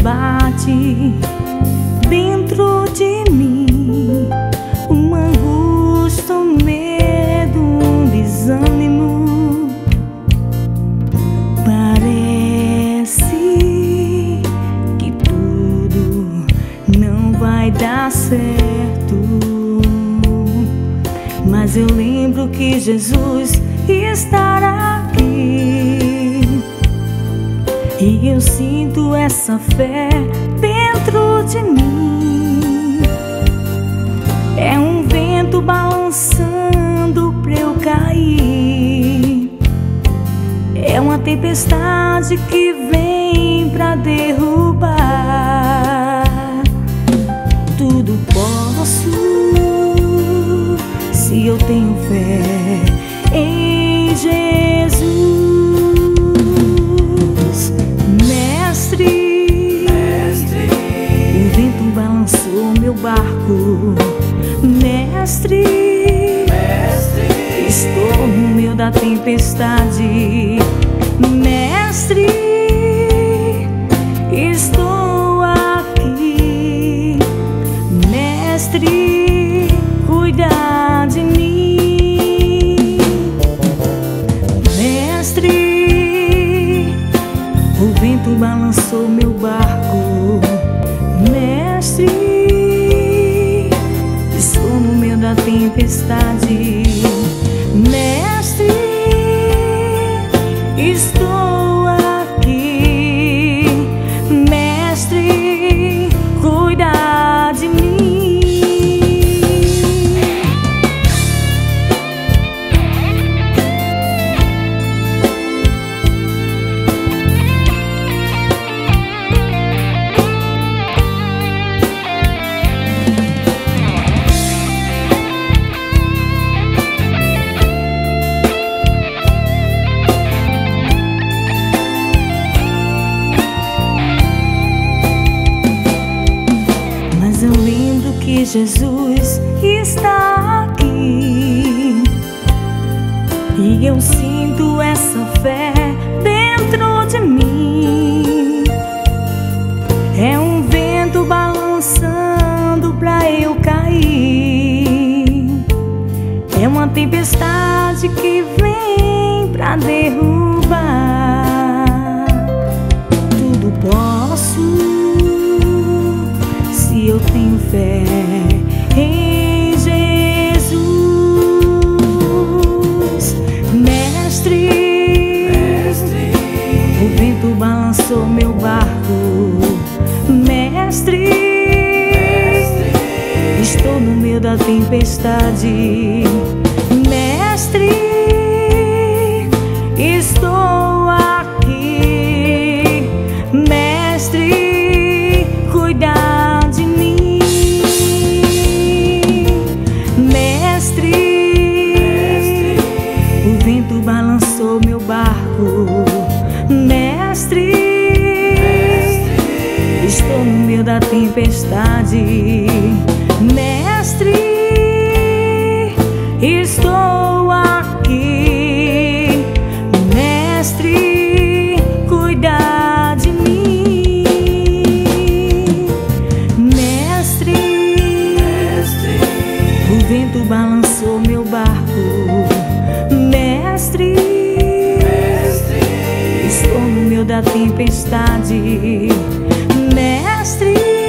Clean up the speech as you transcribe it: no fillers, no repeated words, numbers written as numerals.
bate dentro de mim, uma angústia, um medo, um desânimo. Parece que tudo não vai dar certo, mas eu lembro que Jesus estará aqui, e eu sinto essa fé dentro de mim. É um vento balançando pra eu cair, é uma tempestade que vem pra derrubar. Tudo posso se eu tenho fé em Jesus. Mestre, o vento balançou meu barco. Mestre, estou no meio da tempestade. Mestre, estou aqui. Mestre, cuida de mim. Mestre, o vento balançou meu barco. Mestre, estou no meio da tempestade. Mestre, estou aqui. Mestre, cuida de mim. Eu lembro que Jesus está aqui, e eu sinto essa fé dentro de mim. É um vento balançando pra eu cair, é uma tempestade que vem pra derrubar. Tudo posso se eu tenho fé em Jesus. Mestre, o vento balançou meu barco. Mestre, estou no meio da tempestade. Mestre, estou aqui. Mestre, cuida de mim. Mestre, o vento balançou meu barco. Mestre, estou no meio da tempestade. Mestre, estou aqui. Mestre, cuida de mim. Mestre, o vento balançou meu barco. Mestre, estou no meio da tempestade. Mestre,